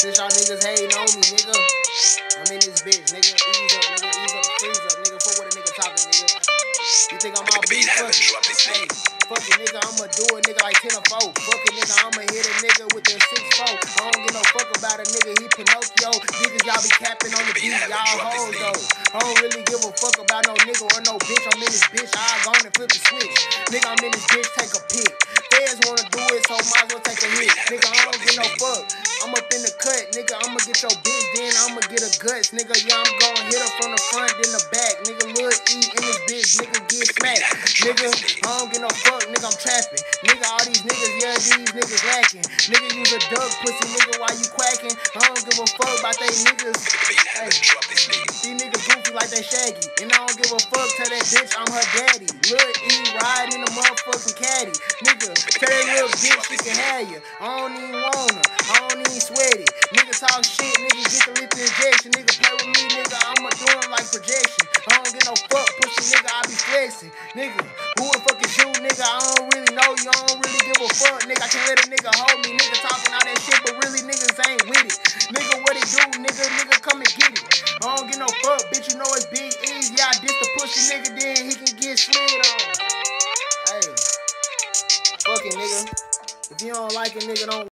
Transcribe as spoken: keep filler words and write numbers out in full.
Since y'all niggas hating on me, nigga, I'm in this bitch, nigga. Ease up, nigga. Ease up, freeze up, nigga. Fuck what a nigga talking, nigga. You think I'm all beat? Fuck it. Hey, fuck it, nigga. I'ma do it, nigga, like ten or four. Fuck it, nigga. I'ma hit a nigga with the six four. I don't give no fuck about a nigga. He Pinocchio. Niggas, y'all be capping on the beat. Y'all hoes, though. I don't really give a fuck about no nigga or no bitch. I'm in this bitch. I go on and flip the switch. Nigga, I'm in this bitch. Take a pic. Feds wanna do it, so might as well take a hit. Nigga, I don't give no fuck. I'm up in the cut, nigga. I'ma get your bitch, then I'ma get her guts, nigga. Yeah, I'm gon' hit her from the front, then the back. Nigga, Lil E in this bitch, nigga, get smacked. Nigga, I don't give no fuck, nigga, I'm trapping. Nigga, all these niggas, yeah, these niggas lacking. Nigga, use a duck pussy, nigga, while you quacking. I don't give a fuck about they niggas. Hey, these niggas goofy like they Shaggy. And I don't give a fuck, tell that bitch I'm her daddy. Lil E ride in the motherfucking caddy. Nigga, tell that little bitch she can have you. I don't even want her, I don't even sweat it. Nigga talk shit, nigga get the lethal injection. Nigga play with me, nigga, I'ma do him like projection. I don't get no fuck, pussy nigga, I be flexing. Nigga, who the fuck is you, nigga? I don't really know you, I don't really give a fuck, nigga. I can't let a nigga hold me, nigga talking all that shit, but really niggas ain't with it. Nigga, what it do, nigga, nigga come and get it. I don't get no fuck, bitch, you know it's big easy. I diss the pussy nigga, then he can get slid on. Hey, fuck it, nigga. If you don't like it, nigga, don't